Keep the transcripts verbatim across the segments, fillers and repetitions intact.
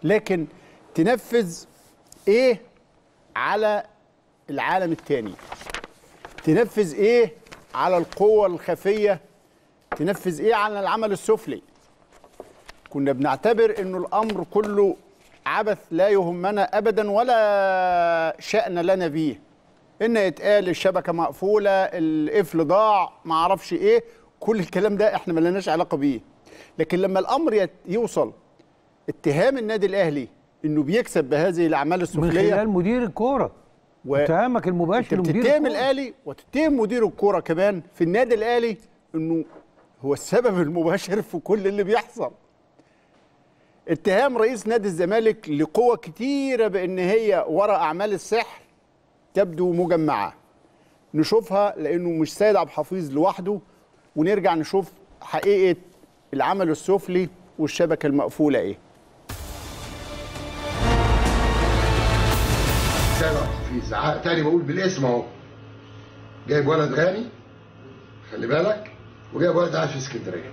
لكن تنفذ ايه على العالم الثاني؟ تنفذ ايه على القوة الخفية؟ تنفذ ايه على العمل السفلي؟ كنا بنعتبر انه الامر كله عبث لا يهمنا ابدا ولا شأن لنا بيه. ان يتقال الشبكة مقفولة، القفل ضاع، ما اعرفش ايه، كل الكلام ده احنا ما لناش علاقة بيه. لكن لما الامر يوصل اتهام النادي الاهلي انه بيكسب بهذه الاعمال السفليه من خلال مدير الكوره و... اتهامك المباشر لمدير الكوره، تتهم الاهلي وتتهم مدير الكوره كمان في النادي الاهلي انه هو السبب المباشر في كل اللي بيحصل. اتهام رئيس نادي الزمالك لقوى كتيره بان هي وراء اعمال السحر تبدو مجمعه. نشوفها لانه مش سيد عبد الحفيظ لوحده، ونرجع نشوف حقيقه العمل السفلي والشبكه المقفوله ايه. سيد عبد الحفيظ تاني بقول بالاسم اهو، جايب ولد غني خلي بالك، وجايب ولد قاعد في اسكندريه.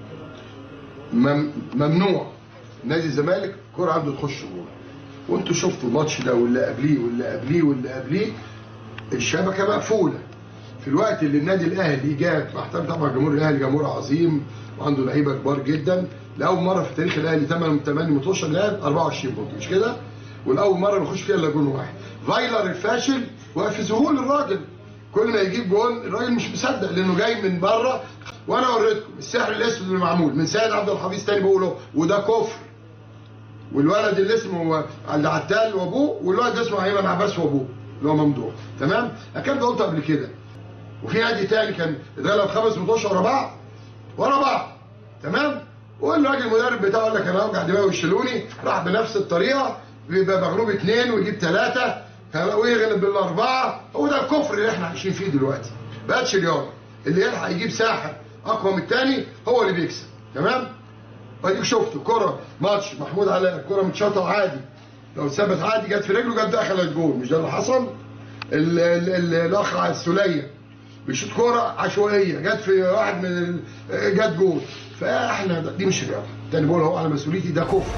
ممنوع نادي الزمالك كوره عنده تخش جول، وانتوا شفتوا الماتش ده واللي قبليه واللي قبليه واللي قبليه، الشبكه مقفوله. في الوقت اللي النادي الاهلي جاب، محترم طبعا جمهور الاهلي جمهور عظيم وعنده لعيبه كبار جدا، لاول مره في تاريخ الاهلي ثمانية ثمانية ماتشات لعب أربعة وعشرين بونت مش كده؟ والاول مره نخش فيها الا جون واحد. فايلر الفاشل واقف في ذهول الراجل، كل ما يجيب جون الراجل مش مصدق لانه جاي من بره. وانا وريتكم السحر الاسود اللي معمول من سيد عبد الحفيظ تاني بقوله، وده كفر. والولد اللي اسمه اللي عتال وابوه، والولد اللي اسمه ايمن عباس وابوه اللي هو ممدوح، تمام؟ الكلام ده قلته قبل كده. وفي نادي تاني كان اتغلب خمس ماتشات ورا بعض ورا بعض، تمام؟ والراجل المدرب بتاعه قال لك انا اوجع دماغي ويشيلوني، راح بنفس الطريقه، بيبقى مغلوب اثنين ويجيب ثلاثه ويغلب بالاربعه. هو ده الكفر اللي احنا عايشين فيه دلوقتي. ما بقتش رياضه، اللي يلحق يجيب ساحر اقوى من الثاني هو اللي بيكسب، تمام؟ واديك شفتوا كره ماتش محمود علاء، الكره متشاطه عادي، لو ثبت عادي جت في رجله جت دخل الجول، مش ده اللي حصل؟ الاخ السوليه بيشوط كوره عشوائيه جت في واحد من جت جول. فاحنا دي مش رياضه، تاني بقول اهو على مسؤوليتي، ده كفر.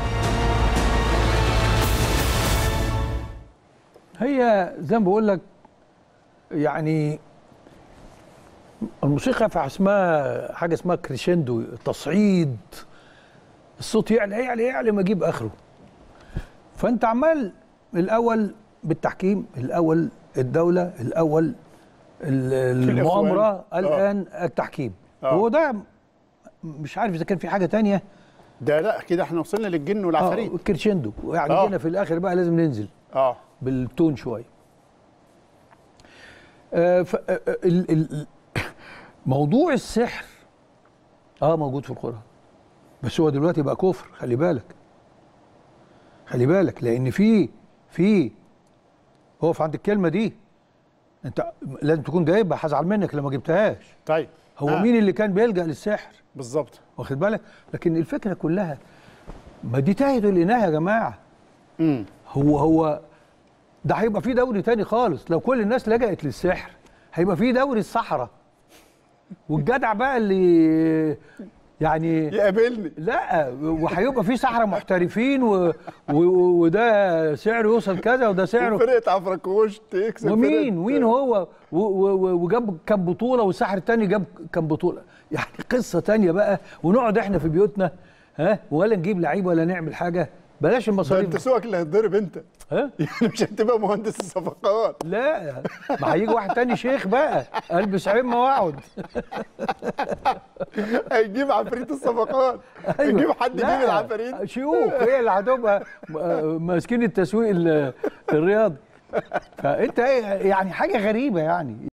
هي زي ما بقول لك يعني الموسيقى في اسمها حاجه اسمها كريشندو، تصعيد، الصوت يعلى يعلى يعلى ما يجيب اخره. فانت عمال الاول بالتحكيم، الاول الدوله، الاول المؤامره، الان التحكيم. هو ده مش عارف اذا كان في حاجه تانية. ده لا كده احنا وصلنا للجن والعفاريت. اه كريشندو يعني هنا في الاخر بقى لازم ننزل اه بالتون شويه. آه ف ال ال موضوع السحر اه موجود في القرآن، بس هو دلوقتي بقى كفر. خلي بالك خلي بالك لان في في اقف عند الكلمه دي، انت لازم تكون جايبها، هزعل منك لما جبتهاش. طيب هو آه. مين اللي كان بيلجأ للسحر؟ بالظبط، واخد بالك؟ لكن الفكره كلها ما دي تاهد الاناه يا جماعه. امم هو هو ده هيبقى في دوري تاني خالص لو كل الناس لجأت للسحر، هيبقى في دوري الصحراء. والجدع بقى اللي يعني يقابلني لا، وهيبقى في سحرة محترفين و... و... وده سعره يوصل كذا وده سعره، فرقه عفركوش تكسب ومين ومين هو و... و... وجاب كام بطوله والسحر الثاني جاب كام بطوله، يعني قصه ثانيه بقى. ونقعد احنا في بيوتنا ها ولا نجيب لعيب ولا نعمل حاجه، بلاش المصاريف. انت سوقك اللي هتضرب انت، ها يعني مش هتبقى مهندس الصفقات. لا ما هيجي واحد تاني شيخ بقى البس عمه واقعد. هيجيب عفريت الصفقات. أيوة. هيجيب حد يجيب العفاريت، شيوخ هي اللي هتبقى ماسكين التسويق الرياضي. فانت يعني حاجه غريبه يعني.